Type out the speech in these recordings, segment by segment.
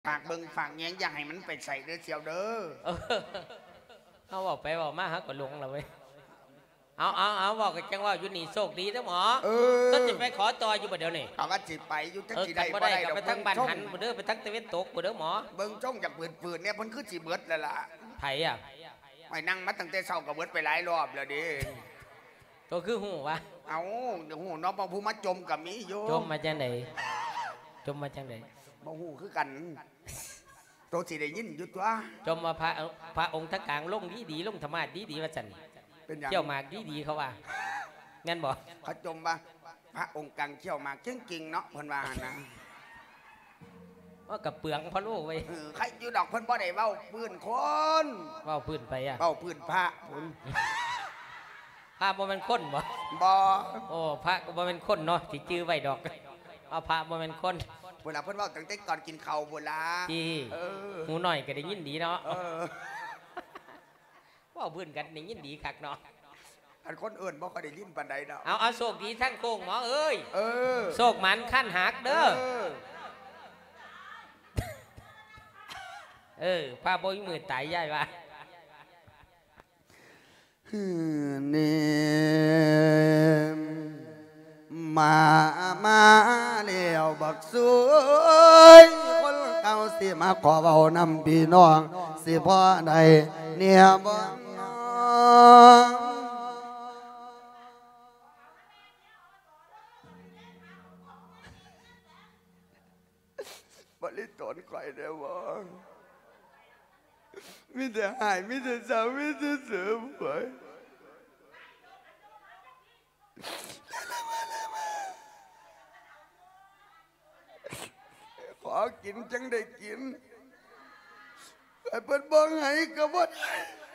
ฝากเบิ่งฝากแยงอย่าให้มันไปใส่เด้อเสียวเด้อเอาบอกไปบอกมาฮะก็ลงแล้วเว้ยเอาบอกกันจังว่าอยู่นี่โชคดีนะหมอต้นจะไปขอต่ออยู่บ่เดี๋ยวนี้เขาก็จิไปอยู่จังสิได้บ่ได้ไปทั้งบ้านหันบ่เด้อไปทั้งตะเวนตกบ่เด้อหมอเบิ่งจ้องจากปืนเนี่ยเพิ่นคือสิเบิดแล้วล่ะไผอ่ะไม่นั่งมาตั้งแต่เช้าก็เบิดไปหลายรอบแล้วดิตัวคือหูวะเอาเดี๋ยวหูน้องผู้มาจมกับมีอยู่จมมาจังได๋บ่ฮู้คือกันโตสิได้ยินอยู่ตัวจมมาพระองค์ทั้งกลางลงดีลงธรรมะดีว่าซั่นเที่ยวหมากดีเขาว่างั้นบ่เขาจมว่าพระองค์กลางเที่ยวหมากเก่งๆเนาะเพิ่นว่านะว่ากับเปลืองพระโลกไว้ใครอยู่ดอกเพิ่นบ่ได้เว้าพื้นคนเว้าพื้นไปอ่ะเว้าพื้นพระพุ่นพระบ่เป็นคนบ่โอ้พระก็บ่เป็นคนเนาะสิจื้อไว้ดอกเอาพระบ่เป็นคนเวลาเพิ่นเว้าตั้งแต่ก่อนกินข้าวพุ่นล่ะหูหน่อยก็ได้ยินดีเนาะเว้าพื้นกันได้ยินดีคักเนาะอันคนอื่นบ่ค่อยได้ยินปานใดดอกเอาโชคดีทั้งโค้งหมอเอ้ยโชคมันขั้นหักเด้อพาบ่มีมือตายยายว่านี่มาเลี้ยวบักสวยคนเก่าสิมาขอเว้านำพี่น้องสิพ่อใดเนี่ยบ่บริตนใครได้บ่มิแต่หายมิแต่เศร้ามิแต่เสื่อมไปขอกินจังได้กินไอ้เปิดบ้องให้ก็บ่ได้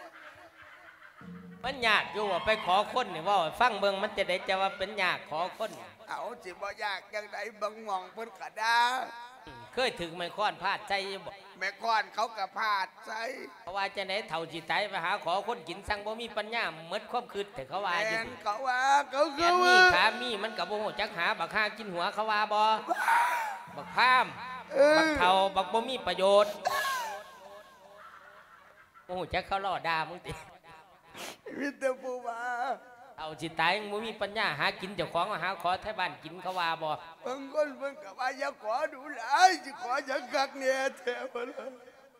มันยากอยู่ว่าไปขอคนนี่ว่าฟังเบิ่งมันจะได้จะว่าเป็นยากขอคนเอาสิบ่ยากจังไดบังมองเพิ่นก็ด่าเคยถึงไม้ค้อนพาดใจบ่แม่ค้อนเขาก็พาดใจเพราะว่าจะไหนเท่าสิตายไปหาขอคนกินสั่งบ่มีปัญญาหมดความคิดแต่เขาว่าอยู่เขาว่าเขามีขามีมันก็บ่ฮู้จักหาบักหากินหัวเขาว่าบ่บักพามบักเท่าบักบ่มีประโยชน์บ่ฮู้จักเขาล่อด่ามึงติมีแต่ผู้ว่าเอาสิตายมึงมีปัญญาหากินเจ้าของหาขอไทยบ้านกินเขาว่าบ่บางคนเพิ่นก็ว่าอย่าขอดูหลายสิขอจังกักเนี่ยแท้บ่ล่ะ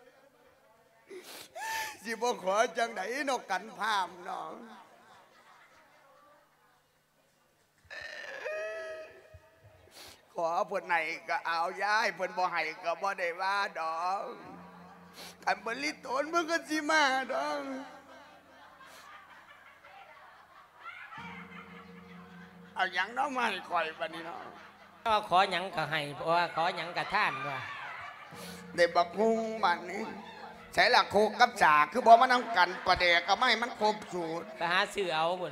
สิบ่ขอจังได๋นกกันพามน้องขอเพิ่นไหนก็เอาย้ายเพิ่นบ่ให้ก็บ่ได้ว่าดอกคันบ่ลิตนมันก็สิมาดอกเอาหยังน้องมาให้ข่อยบัดนี้เนาะก็ขอหยังก็ให้เพราะว่าขอหยังก็ท่านว่าได้บักฮุงบัดนี้ใส่ละโคกกับจ่าคือบ่มานํกันประเดกก็ไม่มันครบสูตรไปหาซื้อเอาพุ่น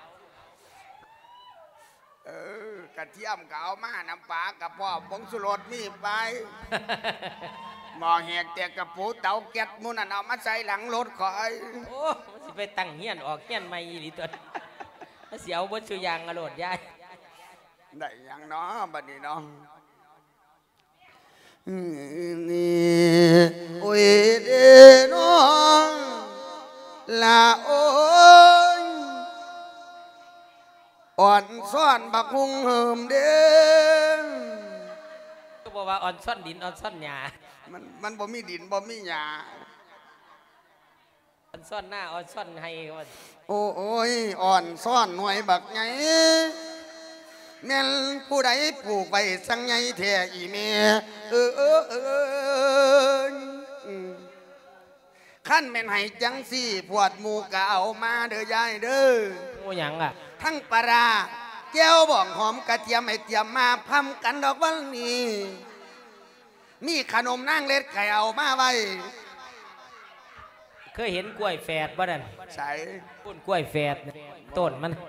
กระเทียมก็เอามาน้ำปลากับพ่อผงชูรสนี่ไปหม้อแหกแต่กระปูเตาแก๊สมูนั่นเอามาใส่หลังรถข่อยโอ้มันสิไปตั้งเฮียนออกเฮียนใหม่อีหลีตัวเสียวบนสุยางอรดยายได้ยังเนาะบัดนี้เนาะนี่โอ้ยเด้น้องลาโอ้ยอ่อนซ่อนบักฮุงเหิมเด้ก็บอกว่าอ่อนซ่อนดินอ่อนซ่อนหญ้ามันบ่มีดินบ่มีหญ้าอ่อนซ่อนหน้าอ่อนซ่อนให้ว่าโอ้ยอ่อนซ่อนหน่วยบักไงแม่นผู้ใดปลูกไปสังไงแท้อีเมียขั้นแม่นให้จังสี่พวดหมูกะเอามาเด้อยายเด้อโอ้ยังอ่ะทั้งปลาแก้วบ่องหอมกระเทียมให้เตรียมมาพัมกันดอกวันนี้มีขนมนั่งเล็ดไข่เอามาไว้เคยเห็นกล้วยแฝดบ่นั่นใช่ต้นกล้วยแฝดต้นมัน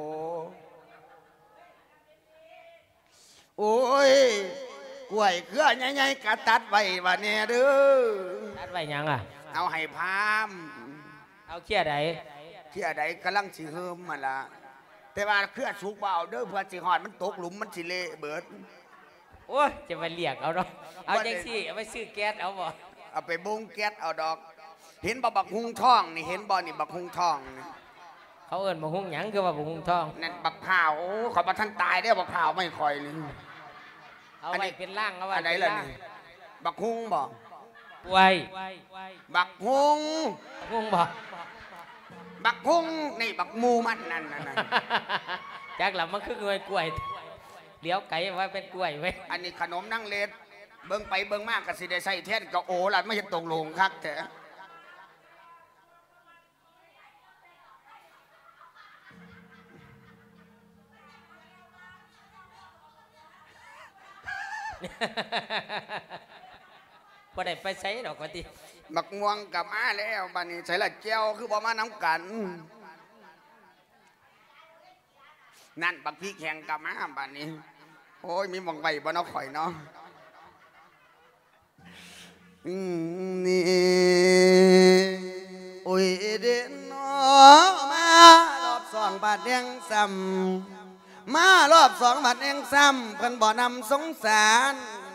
โอ้ยกล้วยเครือใหญ่ๆกะตัดไว้ว่าแน่เด้อตัดไว้ยังอ่ะเอาให้พามเอาเขี้ยใดกำลังสิเฮิมมาละแต่ว่าเครือสุกเบาเด้อเพื่อสิหอดมันตกหลุมมันสิเละเบิดโอ้ยจะมาเรียกเอาเนาะเอาจังสิเอาไปซื้อแก๊สเอาบ่เอาไปบุ้งแก๊สเอาดอกเห็นบักหุงท่องนี่เห็นบ่นี่บักหุงท่องนี่เขาเอิ้นบักหุงหยังคือว่าบักหุงทองนั่นบักพร้าวโอ้ขอประทันตายได้บักพร้าวไม่ค่อยนี่เอาไว้เป็นล่างเอาไว้อันไหนล่ะนี่บักหุงบ่ไว้บักหุงบ่บักหุงนี่บักมูมันนั่นจากหลังมันคือเงยกล้วยเลี้ยวไก่ว่าเป็นกล้วยไว้อันนี้ขนมนั่งเล็ดเบิ่งไปเบิ่งมากก็สิได้ใส่เทศก็โอ้ล่ะไม่เห็นตรงลงคักแท้บ่ได้ไปใช้ดอกว่าติบักม่วงกับมาแล้วบัดนี้ใส่ละแก้วคือบ่มาน้ำกันนั่นบักพี่แข่งกับมาบัดนี้โอ้ยมีมองใบบ่เนาะข่อยเนาะนี่โอ้ยเด่นเนาะมารอบ2 บาทแดงซ้ำมารอบ2 บาทแดงซ้ำเพิ่นบ่นำสงสาร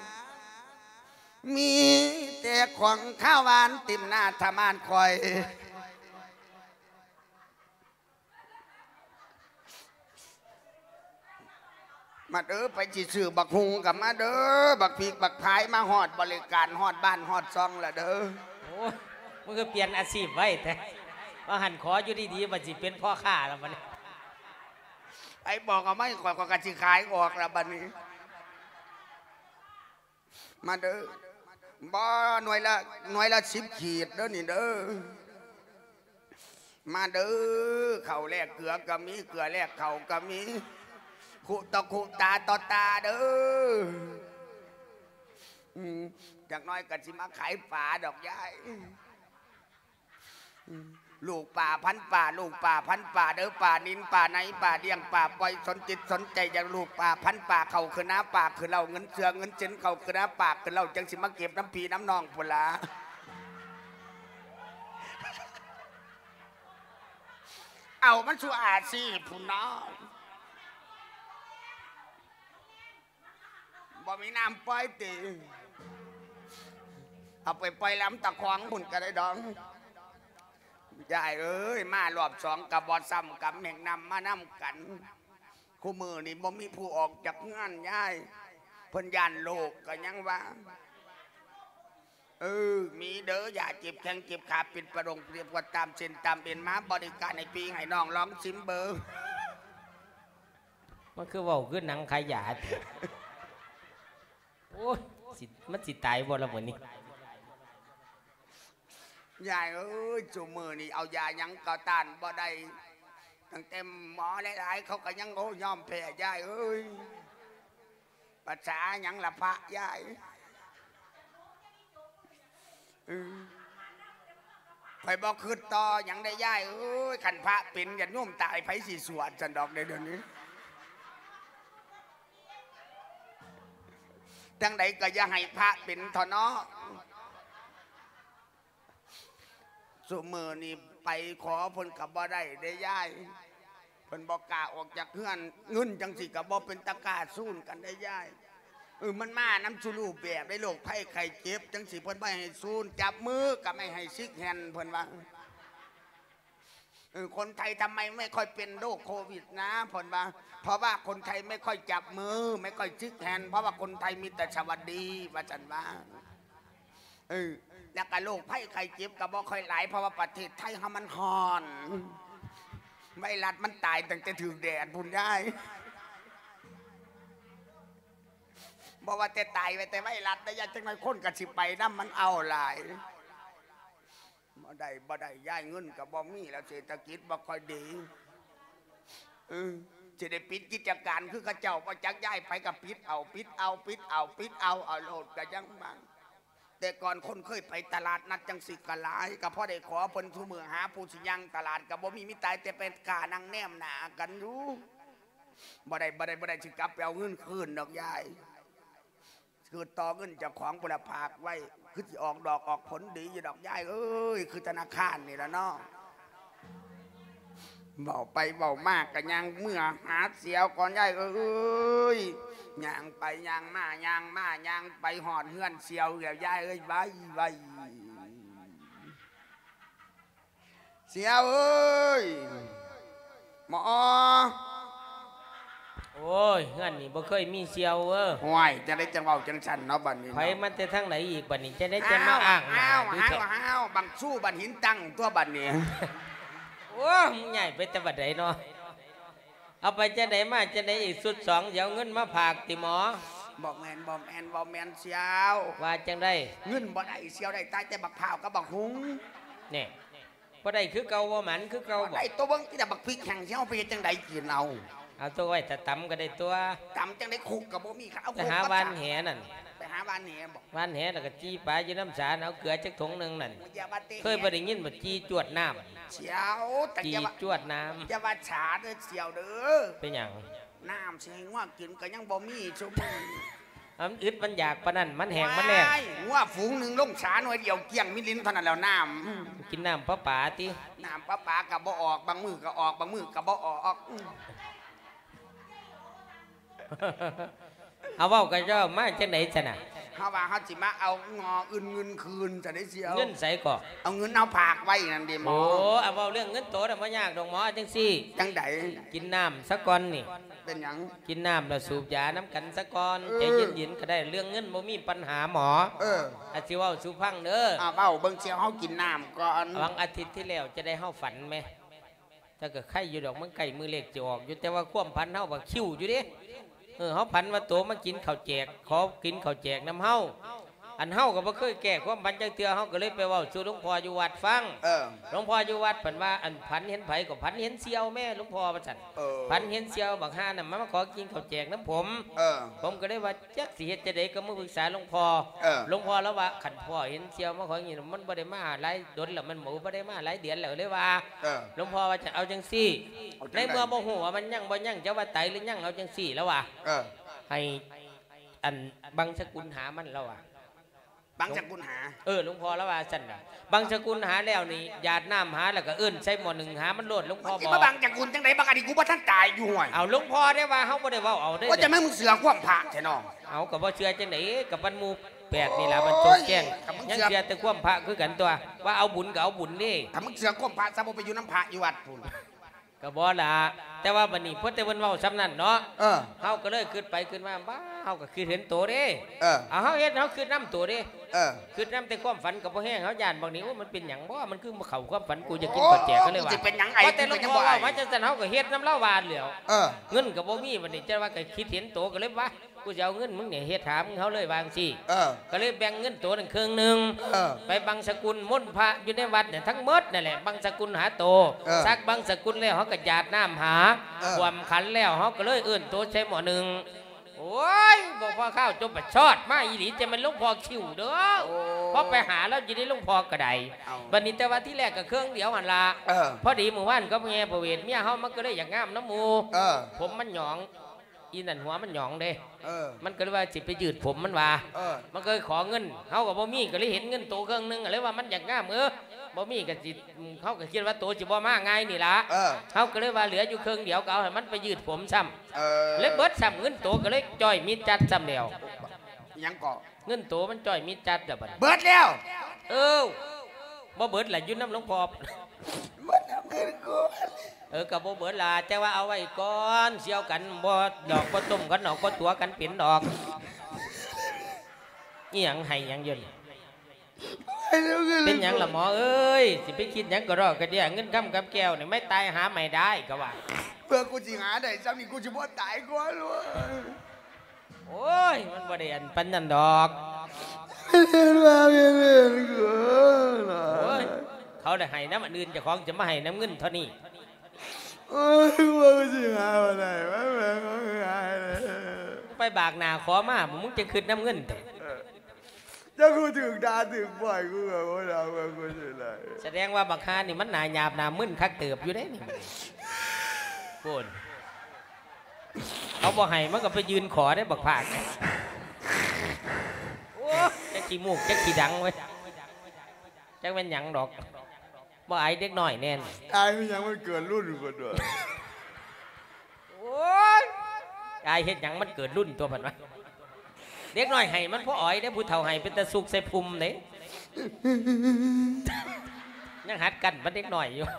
มีแต่ของข้าวหวานติ่มหน้าทามานคอยมาเด้อไปจีสื่อบักฮุงกับมาเด้อบักพีกบักพายมาหอดบริการหอดบ้านหอดซองละเด้อโอ้มึงก็เปลี่ยนอาชีพไว้แต่ว่าหันขออยู่ดีๆบัดสิเป็นพ่อค้าแล้วบัดนี้ไอ้บอกเอาไม่ขอยกระชิขายออกแล้วบัดนี้มาเด้อบ่หน่วยละ10 ขีดเด้อนี่เด้อมาเด้อเข่าแลกเกลือก็มีเกลือแลกเข่าก็มีคู่ต่อคู่ตาต่อตาเด้อจากน้อยก็สิมาขายป่าดอกยายลูกป่าพันป่าลูกป่าพันป่าเด้อป่านินป่าไหนป่าเดียงป่าปล่อยสนจิตสนใจอย่างลูกป่าพันป่าเขาคือน้าป่าคือเราเงินเสือเงินเจนเขาคือน้าป่าคือเราจังสิมาเก็บน้ำพีน้ำนองพุ่นละเอามันสู้อาชีพพุ่นน้องบ่มีน้ำปล่อยตีเอาไปปล่อยลำตะควงพุ่นก็ได้ดองยายเอ้ยมารอบ2กับบอซ้ำกับแห่งนำมานำกันคู่มือนี่บ่มีผู้ออกจากงานยายเพิ่นยานโลกก็ยังว่ามีเด้ออย่าเจ็บแข้งเจ็บขาปิดประดงเปรียบว่าตามเส้นตามเป็นมาบริการในปีให้น้องร้องซิมเบอร์มันคือว่าคือหนังขยะโอ้ยมันสิตายบ่ละเหมือนนี้ยายเอ้ยจูมือนี่เอายายังก็ต้านบ่ได้ตั้งแต่หมอหลายๆเขาก็ยังโอ้ยอมแพ้ยายเอ้ยภาษายังละพระยายไปบอกคืนต่อยังได้ยายเอ้ยขันพระเป็นอย่าโน้มตายไผสีสวดจันดอกในเดือนนี้จังใดก็อย่าให้พระเป็นทอนอสุมือนี่ไปขอเพิ่นกับบ่ได้ได้ย่ายเพิ่นบอกกล้าออกจากเฮือนเงินจังสิกับบ่เป็นตะกาสู้กันได้ย่ายมันมาน้ำชูรูปแบบได้โรคไข้ไข้เจ็บจังสิเพิ่นไม่ให้สู้จับมือกับไม่ให้ซิกแฮนเพิ่นว่าคนไทยทำไมไม่ค่อยเป็นโรคโควิดนะเพิ่นว่าเพราะว่าคนไทยไม่ค่อยจับมือไม่ค่อยซิกแฮนเพราะว่าคนไทยมีแต่สวัสดีว่าจันว่าแล้วก็โรคไข้ไข้เจ็บก็บ่ค่อยหลายเพราะว่าประเทศไทยมันฮ้อนไวรัสมันตายตั้งแต่ถึงแดดพุ่นได้บอกว่าแต่ตายไปแต่ไวรัสได้ยังจังไงคนกระสิไปน้ำมันเอาหลายบ่ได้ย้ายเงินกับบ่มีแล้วเศรษฐกิจบ่ค่อยดีจะได้ปิดกิจการคือกระเจ้าบ่จักย้ายไปกับปิดเอาโลดก็ยังบางแต่ก่อนคนเคยไปตลาดนัดจังสิกะหลายก็พอได้ขอเพิ่นทุมือหาผู้สิยังตลาดกับบ่มีตายแต่เป็นกานั่งแนมหนากันอยู่บ่ได้สิกลับไปเอาเงินคืนดอกยายคือต่อเงินจากของบุรพากไว้คือสิออกดอกออกผลดีอยู่ดอกยายเอ้ยคือธนาคารนี่ละเนาะเบาไปเบามากกันยังเมื่อหาเสียวก่อนยายเอ้ยย่างไปย่างมาย่างมาย่างไปหอดเฮือนเสียวแล้วยายเอ้ยไว้เสียวเอ้ยหมอโอ้ยเฮือนนี่บ่เคยมีเสียวห่วยจะได้จังเว้าจังฉันเนาะบัดนี้ไผมันจะทางไหนอีกบัดนี้จะได้จะมาอ้างอ้าวบังสู้บัดหินตั้งตัวบัดนี้โอ้มึงใหญ่ไปแต่บัดใดเนาะเอาไปจะไหนมาจะไหนอีกสุด2เดี๋ยวเงินมาผากติหมอบอกแมนเสียวว่าจังได้เงินบ่ได้เสียวได้ตายแต่บักพร้าวกับบักหุงนี่บ่ได้คือเก่าบ่หมันคือเก่าบ่ได้ตัวเบิ่งที่แต่บักพริกแห้งเสียวไปจังไดกินเอาตัวไว้แต่ตำก็ได้ตัวตำจังได้คุกกับบ่มีเอาไปหาวานแหนั่นไปหาวานแหบอกวานแหแล้วก็จี้ปลาอยู่น้ำสารเอาเกลือจักถุงนึงนั่นเคยบ่ได้ยินบ่จี้จวดน้ำเสียวจี้จวดน้ำอย่าว่าฉาเด้อเสียวเด้อเป็นหยังน้ำสิให้ง่วงกินก็ยังบ่มีซุมื้อมันอึดมันอยากปะนั่นมันแห้งมันแรงง่วงฝูงนึงลงฉาหน่อยเดียวเกี่ยงมิลิ้นเท่านั้นแล้วน้ำกินน้ำปลาติน้ำปลาก็บ่ออกบางมือก็ออกบางมือก็บ่ออกเอาเว้ากันเจ้ามาจังไหนซะน่ะเฮาว่าเฮาสิมาเอางออื่นเงินคืนจะได้เสียเงินใส่ก่อเอาเงินเอาผากไว้นั่นดิหมอโอ้เอาเว้าเรื่องเงินโตน่ะบ่ยากดอกหมอจังซี่จังได๋กินน้ำสักก่อนนี่เป็นหยังกินน้ำแล้วสูบยาน้ำกันสักก่อนใจเย็นๆก็ได้เรื่องเงินบ่มีปัญหาหมออาสิเว้าสู่ฟังเด้อเว้าเบิ่งเสียวเฮากินน้ำก่อนวันอาทิตย์ที่แล้วจะได้เฮาฝันมั้ยถ้าเกิดไข่อยู่ดอกมันไก่มือเล็กจะออกอยู่แต่ว่าความพันเฮาบักคิ้วอยู่เด้เขาพันว่าโตมากินข้าวแจกขอกินข้าวแจกน้ำเฮาอันเฮาก็บ่เคยแก้ความพันจังเตือเฮาก็เลยไปว่าสู่หลวงพ่ออยู่วัดฟังหลวงพ่ออยู่วัดเพิ่นว่าอันพันเห็นไผก็พันเห็นเสียวแม่หลวงพ่อว่าซั่นพันเห็นเสียวบักห่าน่ะมาขอกินข้าวแจกน้ำผมก็เลยว่าจักสิเฮ็ดจะได้ก็มาปรึกษาหลวงพ่อหลวงพ่อแล้วว่าขันพ่อเห็นเสียวมาขอกินมันบ่ได้มาหลายดนแล้วมันหมูบ่ได้มาหลายเดือนแล้วเลยว่าหลวงพ่อว่าจะเอาจังซี่ในเมื่อบ่ฮู้ว่ามันยังบ่ยังจะว่าตายหรือยังเอาจังซี่แล้วว่าให้อันบังสกุลหามันแล้วอ่ะบังสกุลหาหลวงพ่อแล้วว่าสั่นน่ะบังสกุลหาแล้วนี่หยาดน้ำหาแล้วก็ใส่หม้อหนึ่งหามันโลดหลวงพ่อบอกบังสกุลจังไดบังอดีกูบ่ทันตายอยู่ห่วยเอาหลวงพ่อได้ว่าเฮาบ่ได้เว้าเอาได้ว่าจะไม่มึงเสือความพระแท้น้องเอาก็บ่เชื่อจังได๋กับมันหมู่แปดนี่ล่ะมันจงแจ้งยังเชื่อแต่ความพระคือกันตัวว่าเอาบุญก็เอาบุญนี่ถ้ามึงเสือความพระซะบ่ไปอยู่น้ำพระอยู่วัดพุ่นก็บ่ล่ะแต่ว่าบัดนี้เพิ่นแต่เพิ่นเว้าซ้ำนั่นเนาะเฮาก็เลยขึ้นไปขึ้นมาบ้าเฮาก็คือเห็นโตเด้เฮาเฮ็ดเฮาคือน้ำโตเด้คือน้ำแต่ความฝันกับบ่แห้งเฮาย่านบางนี้ว่ามันเป็นหยังบ่มันคือมาเข้าความฝันกูจะกินข้าวแจกก็เลยว่าสิเป็นหยังไอ้แต่หลวงพ่อว่าจังซั่นเฮาก็เฮ็ดน้ำเล่าวานแล้วเงินก็บ่มีบัดนี้จะว่าก็คิดเห็นโตก็เลยว่ากูจะเอาเงินมึงเนี่ยเฮ็ดถามเขาเลยวางสิก็เลยแบ่งเงินตัวนึงครึ่งนึงไปบังสกุลมนต์พระอยู่ในวัดเนี่ยทั้งหมดนั่นแหละบังสกุลหาโตซักบังสกุลแล้วเขาก็หยาดน้ำหาความขันแล้วเขาก็เลยโตใช้หม้อหนึ่งโอ้ยบอกพ่อข้าวจมไปชอดมาอีหลีจะมันหลวงพ่อคิวเด้อพอไปหาแล้วจะได้หลวงพ่อกระไดบัดนี้แต่ว่าที่แรกก็เครื่องเดียวหันละพอดีหมู่บ้านก็แง่ประเวทเมียเขามันก็เลยอยากงามน้ำมูผมมันหยองอีนั่นหัวมันหยองเด้มันก็เลยว่าสิไปยืดผมมันว่ามันก็ขอเงินเขากับบ่มีก็เลยเห็นเงินโตเครื่องนึงเลยว่ามันอยากงามบ่มีก็สิเขาก็คิดว่าโตสิบ่มาง่ายนี่ละเขาก็เลยว่าเหลืออยู่เครื่องเดียวก็เอาให้มันไปยืดผมซ้ำเลยเบิดซ้ำเงินโตก็เลยจ่อยมีจัดซ้ำเดียวยังก่อเงินโตมันจ่อยมีจัดเดี๋ยวเบิดแล้วบ่เบิดแหละยุ่นน้ำหลวงพ่อเบิดแล้วเงินกูกับโบเบิร์ลาแต่ว่าเอาไว้ก่อนเชี่ยวกันบ่ดอกบ่ต้มกันดอกบ่ตัวกันปิ่นดอกนี่ยังให้ยังยืนเป็นยังละหมอเอ้ยสิไปคิดยังก็รอกันเดียเงินคำกับแก้วเนี่ยไม่ตายหาไม่ได้ก็ว่าเพื่อกูจิหาได้ซ้ำนี่กูจะบ่ตายก่อนเลยโอ้ยมันบ่ได้อันปันนันดอกเขาได้ให้น้ำอันอื่นจะของจะมาให้น้ำเงินเท่านี้ไปบากนาขอมามึงจะคืนน้ำเงินจะกูถึงดาถึงบ่อยกูแบบว่าเรากูจะไรแสดงว่าบักฮานี่มันหนาหยาบหนามึนคักเติบอยู่ได้นี่โกนเขาบอกให้มันก็ไปยืนขอได้บักผากโอ้จะขี้มูกจะขี้ดังไว้จะเป็นหยังดอกบ่อายเด็กน้อยแน่นอายมันยังไม่เกิดรุ่นกว่าด้วยโอ้ยอายเฮ็ดหยังมันเกิดรุ่นตัวพันวะเด็กน้อยให้มันพ่ออ๋อยได้ผู้เฒ่าให้เป็นตะสุกใส่ภูมิเลยยังหัดกันมันเด็กน้อยอยู่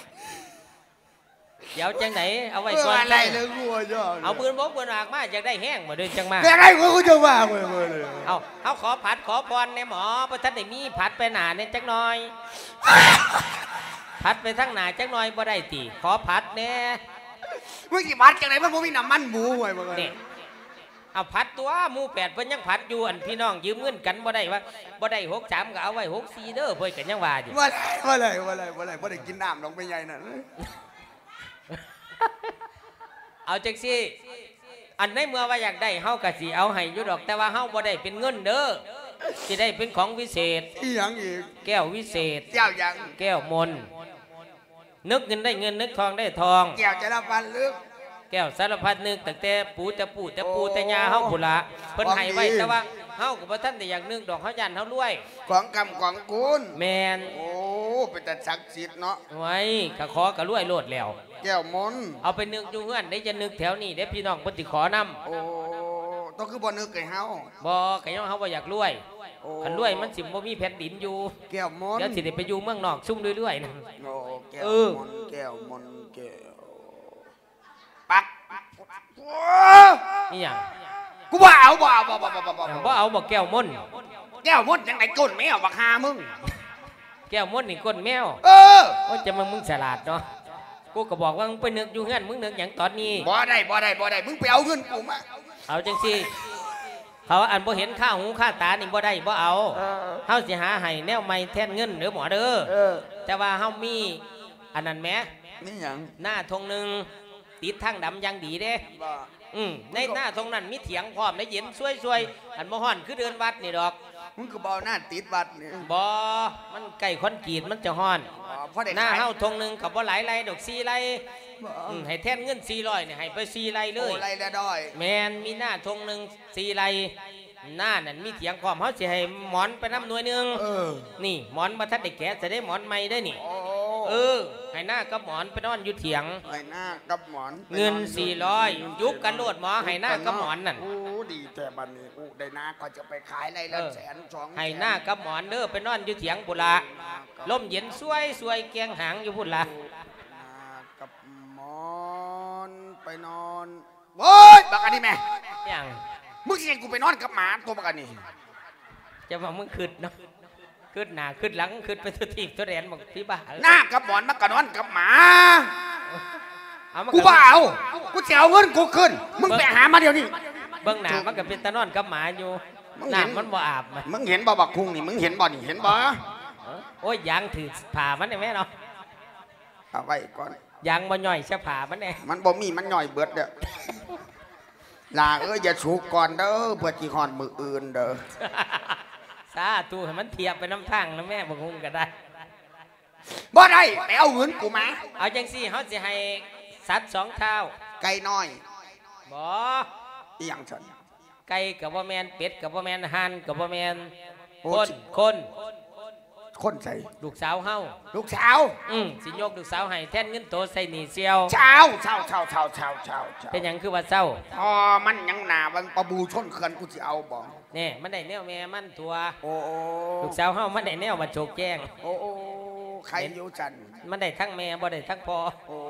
เดี๋ยวจังไหนเอาไว้ก่อนอะไรเลยกูย่อเอาปืนบกปืนอากมาอยากได้แห้งมาด้วยจังมาอะไรกูจะว่าเลยเอาขอผัดขอพรในหมอประทัดได้มีผัดไปหนาเนี่ยจังหน่อยผัดไปทั้งหนาจังหน่อยบ่ได้ตีขอผัดเนี่ยมึงกี่ผัดจังไหนมันบ่มีน้ำมันหมูไว้บ่เนี่ยเอาผัดตัวหมู8เพิ่นยังผัดอยู่อันพี่น้องยืมเงินกันบ่ได้ว่าบ่ได้63ก็เอาไว้64เด้อเพิ่นก็ยังว่าอยู่บ่ได้กินน้ำลงไปใหญ่นั่นเอาจังซี่อันในเมื่อว่าอยากได้เฮาก็สิเอาให้อยู่ดอกแต่ว่าเฮาบ่ได้เป็นเงินเด้อสิได้เป็นของวิเศษอีหยังอีกแก้ววิเศษแก้วหยังแก้วมนนึกเงินได้เงินนึกทองได้ทองแก้วจะรับพันลึกแก้วสารพัดนึกตั้งแต่ปูแต่ยาเฮาพุ่นละเพิ่นให้ไว้แต่ว่าเฮาก็บ่ทันได้อยากนึกดอกเฮายันเฮารวยของกำของคุณแม่นโอ้เป็นแต่ศักดิ์สิทธิ์เนาะไว้ก็ขอก็รวยโลดแล้วแก้วมนเอาไปนึกอยู่เฮือนได้จะนึกแถวนี้เด้พี่น้องเพิ่นสิขอนำโอ้ต้องคือบ่นึกให้เฮาบ่ก็ยังเฮาบ่อยากรวยคันรวยมันสิบ่มีแผ่นดินอยู่แก้วมนเดี๋ยวสิได้ไปอยู่เมืองนอกซุ่มเรื่อยๆนั่นโอ้แก้วมนแก้วปักนี่หยังกูบ่เอาบ่แก้วมนยังไหนก้นแมวบักหามึงแก้วมนนี่ก้นแมวโอ้จะมึงฉลาดเนาะกูก็บอกว่ามึงไปนึกอยู่เฮือนมึงนึกหยังตอนนี้บ่ได้มึงไปเอาเงินกูมาเอาจังซี่เขาอันบ่เห็นข้าหูข้าตานี่บ่ได้บ่เอาเฮาสิหาให้แนวใหม่แทนเงินเด้อหมอเด้อแต่ว่าเฮามีอันนั้นแหมนี่หยังหน้าธงนึงติดทางดำยังดีเด้ในหน้าตรงนั้นมีเถียงพร้อมได้เย็นช่วยอันบ่ฮ้อนคือเดินวัดนี่ดอกมึงก็บ่หน้าติดวัดนี่บ่มันใกล้คอนกรีตมันจะฮ้อนหน้าเฮาทงนึงกับบ่หลายไรดอก4ไรให้แทนเงิน400นี่ให้ไป4ไรเลยโอ้ไรละด้อยแม่นมีหน้าทงนึง4ไรหน้านั่นมีเถียงพร้อมเฮาสิให้หมอนไปนำหน่วยนึงนี่หมอนบ่ทันได้แกะจะได้หมอนใหม่ได้นี่ให้หน้ากับหมอนไปนอนอยู่เถียงให้หน้ากับหมอนเงิน400ยุบกันโลดหมอให้หน้ากับหมอนนั่นโอ้ดีแต่บัดนี้ได้หน้าก็จะไปขายไรละแสน2 ให้หน้ากับหมอนเด้อไปนอนอยู่เถียงพุ่นละลมเย็นสวยแกงหางอยู่พุ่นละกับหมอนไปนอนโว้ยบักอันนี้แม่ยังมึงสิกูไปนอนกับหมาตัวบักอันนี้จะว่ามึงขึ้นเนาะขึ้นหน้าขึ้นหลังขึ้นไปตัวทีบตัวแดนบอกพี่บ้าหน้ากับหมอนมันก็นอนกับหมากูบ้าเอากูจะเอาเงินกูขึ้นมึงไปหามาเดี๋ยวนี้เบื้องหน้ามันก็เป็นตะนอนกับหมาอยู่หน้ามันบ่อาบมึงเห็นบ่บักคุ้งนี่มึงเห็นบ่นี่เห็นบ่โอ้ยยางถือผ่ามันได้ไหมเนาะเอาไว้ก่อนยางบ่ย่อยเสื้อผ่ามันเนี่ยมันบ่มีมันย่อยเบิดเด้อลาอย่าฉุกก่อนเด้อเพื่อจีฮอนมืออื่นเด้อซาตูให้มันเทียบไปน้ำทางนะแม่บังคุงก็ได้บ่ได้ไปเอาเงินกูมาเอาจังซี่เขาจะให้สัตว์2 เท้าไก่น้อยบ่อีหยังฉันไก่กับบ่แมนเป็ดกับบ่แมนห่านกับบ่แมนคนใส่ลูกสาวเฮาลูกสาวสิยกลูกสาวให้แทนเงินโตใส่หนีเซียวเช้าเป็นหยังคือว่าเศร้าพอมันยังหนาบังปะบูชนเขื่อนกูจะเอาบ่นี่มันได้แนวแม่มันตัวโอ้ลูกสาวเฮามันได้แนวมาโจกแจ้งโอ้ใครอยู่จันมันได้ทั้งแม่บ่ได้ทั้งพ่อโอ้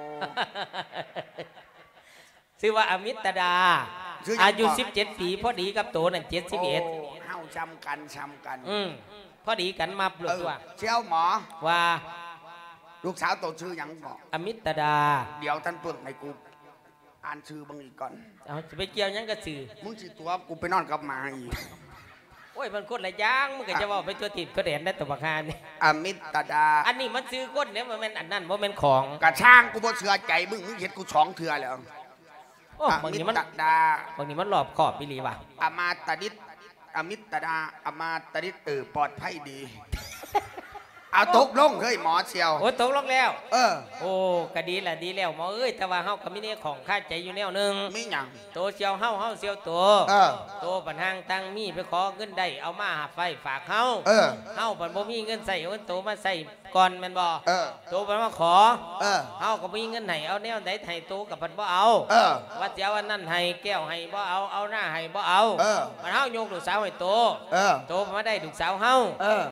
ชื่อว่าอมิตดาอายุ17 ปีพอดีกับโตนั่น71 เฮาช้ำกันพอดีกันมาปลุกว่าเชี่ยวหมอว่าลูกสาวโตชื่อยังบอกอมิตดาเดี๋ยวท่านเปิดให้กูอ่านชื่อบางอีกก่อนเอาจะไปเกี่ยวยังกับชื่อมึงชื่อตัวกูไปนอนกับหมาอีกโอ้ยมันคนละย่างมึงก็จะว่าไปตัวติดก็เด่นได้ตัวบักฮานนี่อมิตดาอันนี้มันซื้อก้นเนี่ยมันเป็นอันนั้นมันเป็นของกระช่างกูบ่เชื่อใจมึงเห็นกู2 เทื่อแล้วบางทีมันบางทีมันหลอบขอบพี่ลีว่ะอมาตดิษอมิตดาอมาตดิษปลอดภัยดีอเอาตกลงเฮ้ยหมอเชียวโอ้ตกลงแล้วโอ้ก็ดีละดีแล้วหมอเอ้ยแต่ว่าเฮาก็มีเนี่ยของค่าใจอยู่แนวนึงมีหยังโตเชียวเฮาเชียวโตโตปัญหาตั้งมีไปขอเงินได้เอามาหาไฟฝากเฮาเฮาปันบ่มีเงินใส่เอาเงินโตมาใส่ก่อนแม่นบ่โตปันมาขอเฮาก็มีเงินให้เอาแนวใดให้โตกับเพิ่นบ่เอาว่าสิเอาอันนั้นให้แก้วให้บ่เอาหน้าให้บ่เอามันเฮาโยกลูกสาวให้โตมาได้ลูกสาวเฮา